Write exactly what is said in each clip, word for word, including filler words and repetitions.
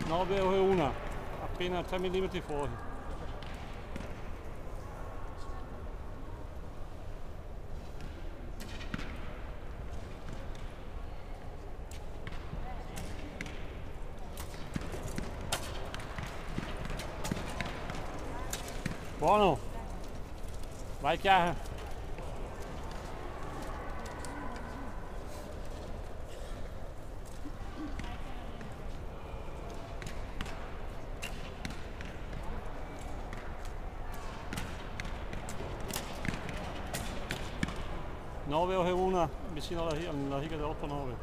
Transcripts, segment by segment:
nove euro e una, appena tre millimetri fuori. Buono, vai Chiara. nove euro e una vicino alla, alla riga dell'otto nove.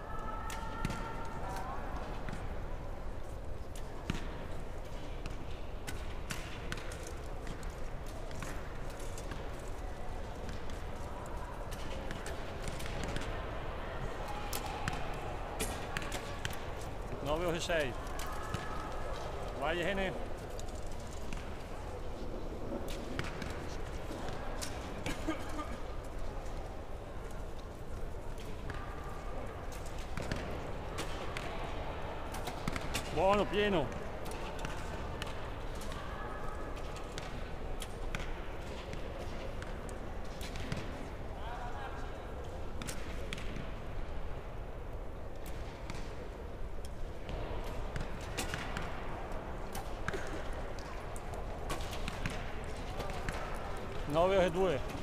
nove euro e sei. Vai Ene. Buono, pieno. nove euro e due.